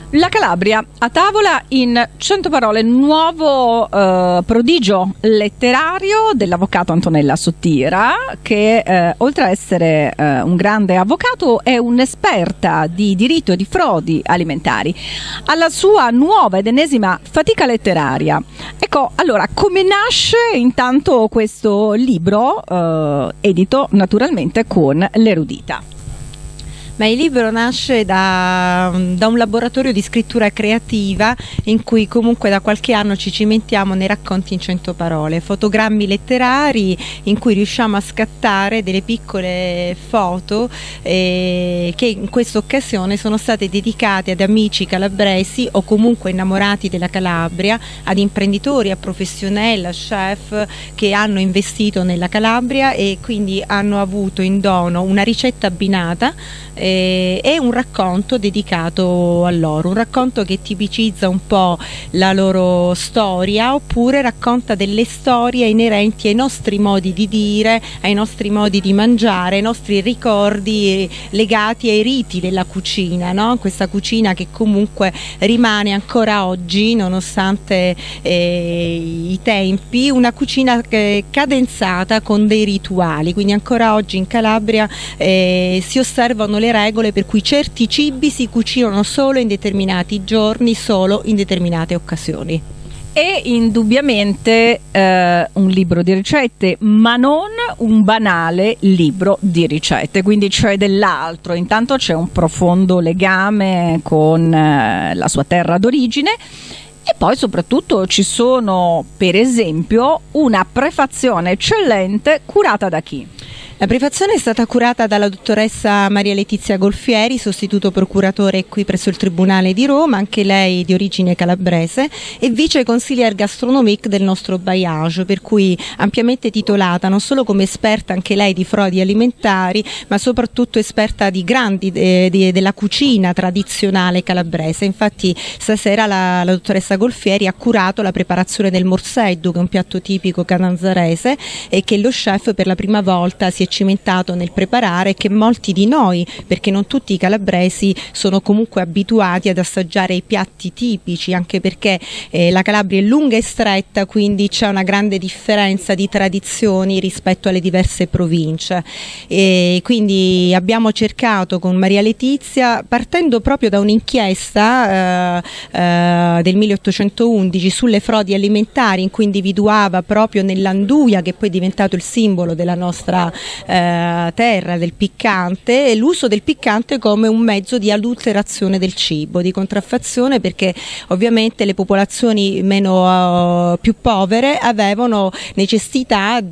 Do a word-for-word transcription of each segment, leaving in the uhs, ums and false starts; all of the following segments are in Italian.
La Calabria a tavola in cento parole, nuovo eh, prodigio letterario dell'avvocato Antonella Sottira, che eh, oltre a essere eh, un grande avvocato è un'esperta di diritto e di frodi alimentari. Alla sua nuova ed ennesima fatica letteraria. Ecco, allora, come nasce intanto questo libro, eh, edito naturalmente con l'Erudita? Ma il libro nasce da, da un laboratorio di scrittura creativa in cui comunque da qualche anno ci cimentiamo nei racconti in cento parole, fotogrammi letterari in cui riusciamo a scattare delle piccole foto eh, che in questa occasione sono state dedicate ad amici calabresi o comunque innamorati della Calabria, ad imprenditori, a professional, a chef che hanno investito nella Calabria e quindi hanno avuto in dono una ricetta abbinata e un racconto dedicato a loro, un racconto che tipicizza un po' la loro storia oppure racconta delle storie inerenti ai nostri modi di dire, ai nostri modi di mangiare, ai nostri ricordi legati ai riti della cucina, no? Questa cucina che comunque rimane ancora oggi, nonostante eh, i tempi, una cucina eh, cadenzata con dei rituali, quindi ancora oggi in Calabria eh, si osservano le regole per cui certi cibi si cucinano solo in determinati giorni, solo in determinate occasioni. E indubbiamente eh, un libro di ricette, ma non un banale libro di ricette, quindi c'è dell'altro. Intanto c'è un profondo legame con eh, la sua terra d'origine. E poi soprattutto ci sono, per esempio, una prefazione eccellente curata da chi? La prefazione è stata curata dalla dottoressa Maria Letizia Golfieri, sostituto procuratore qui presso il Tribunale di Roma, anche lei di origine calabrese, e vice consigliere gastronomique del nostro bailliage, per cui ampiamente titolata non solo come esperta anche lei di frodi alimentari, ma soprattutto esperta di grandi eh, di, della cucina tradizionale calabrese. Infatti stasera la, la dottoressa Golfieri ha curato la preparazione del morseddu, che è un piatto tipico catanzarese e che lo chef per la prima volta si è cimentato nel preparare, che molti di noi, perché non tutti i calabresi sono comunque abituati ad assaggiare i piatti tipici, anche perché eh, la Calabria è lunga e stretta, quindi c'è una grande differenza di tradizioni rispetto alle diverse province. E quindi abbiamo cercato con Maria Letizia, partendo proprio da un'inchiesta eh, eh, del milleottocentoundici sulle frodi alimentari, in cui individuava proprio nell'anduia, che poi è diventato il simbolo della nostra Eh, terra, del piccante, e l'uso del piccante come un mezzo di adulterazione del cibo, di contraffazione, perché ovviamente le popolazioni meno uh, più povere avevano necessità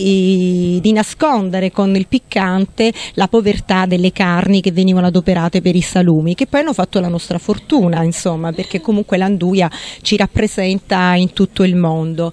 di, di nascondere con il piccante la povertà delle carni che venivano adoperate per i salumi, che poi hanno fatto la nostra fortuna, insomma, perché comunque l'anduia ci rappresenta in tutto il mondo.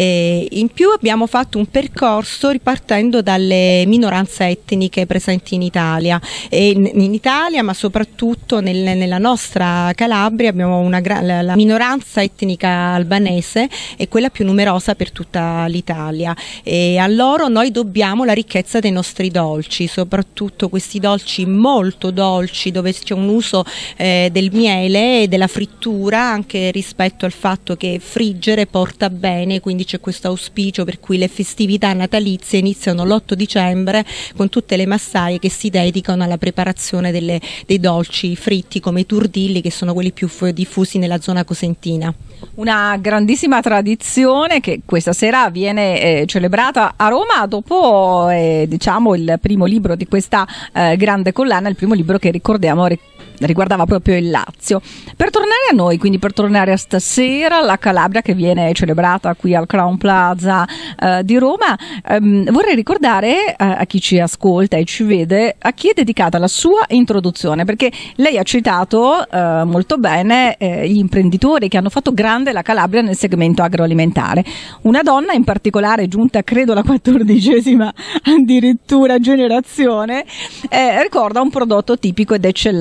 E in più abbiamo fatto un percorso ripartendo dalle minoranze etniche presenti in Italia, e in, in Italia ma soprattutto nel, nella nostra Calabria abbiamo una la, la minoranza etnica albanese, è quella più numerosa per tutta l'Italia, e a loro noi dobbiamo la ricchezza dei nostri dolci, soprattutto questi dolci molto dolci dove c'è un uso eh, del miele e della frittura, anche rispetto al fatto che friggere porta bene, quindi c'è questo auspicio per cui le festività natalizie iniziano l'otto dicembre con tutte le massaie che si dedicano alla preparazione delle, dei dolci fritti come i turdilli, che sono quelli più diffusi nella zona cosentina. Una grandissima tradizione che questa sera viene eh, celebrata a Roma dopo eh, diciamo il primo libro di questa eh, grande collana, il primo libro che ricordiamo riguardava proprio il Lazio. Per tornare a noi, quindi per tornare a stasera, la Calabria che viene celebrata qui al Crown Plaza eh, di Roma, ehm, vorrei ricordare eh, a chi ci ascolta e ci vede a chi è dedicata la sua introduzione, perché lei ha citato eh, molto bene eh, gli imprenditori che hanno fatto grande la Calabria nel segmento agroalimentare. Una donna in particolare, giunta credo alla quattordicesima addirittura generazione, eh, ricorda un prodotto tipico ed eccellenza,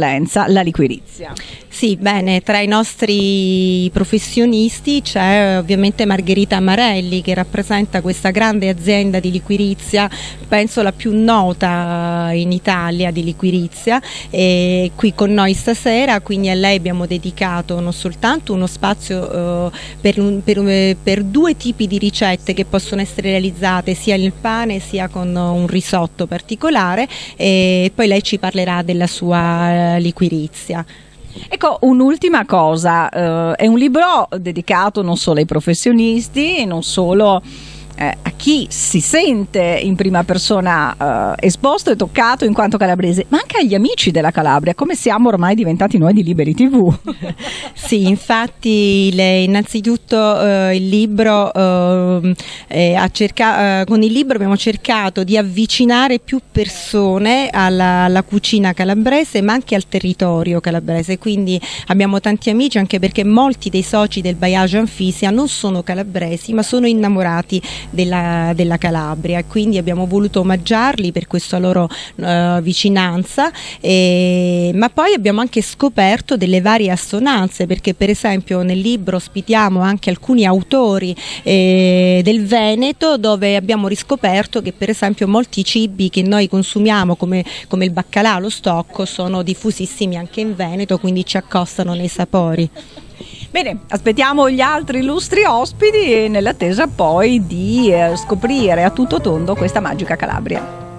la liquirizia. Sì, bene, tra i nostri professionisti c'è ovviamente Margherita Amarelli, che rappresenta questa grande azienda di liquirizia, penso la più nota in Italia di liquirizia, e qui con noi stasera, quindi a lei abbiamo dedicato non soltanto uno spazio eh, per, un, per, per due tipi di ricette che possono essere realizzate sia nel pane sia con un risotto particolare, e poi lei ci parlerà della sua eh, liquirizia. Ecco, un'ultima cosa, eh, è un libro dedicato non solo ai professionisti, non solo eh, a chi si sente in prima persona eh, esposto e toccato in quanto calabrese, ma anche agli amici della Calabria, come siamo ormai diventati noi di Liberi tivù. Sì, infatti le, innanzitutto eh, il libro eh, eh, ha cerca, eh, con il libro abbiamo cercato di avvicinare più persone alla, alla cucina calabrese, ma anche al territorio calabrese, quindi abbiamo tanti amici, anche perché molti dei soci del Bailliage Anfisia non sono calabresi ma sono innamorati della, della Calabria, e quindi abbiamo voluto omaggiarli per questa loro eh, vicinanza, e, ma poi abbiamo anche scoperto delle varie assonanze, perché per esempio nel libro ospitiamo anche alcuni autori eh, del Veneto, dove abbiamo riscoperto che per esempio molti cibi che noi consumiamo come, come il baccalà, lo stocco, sono diffusissimi anche in Veneto, quindi ci accostano nei sapori. Bene, aspettiamo gli altri illustri ospiti, nell'attesa poi di eh, scoprire a tutto tondo questa magica Calabria.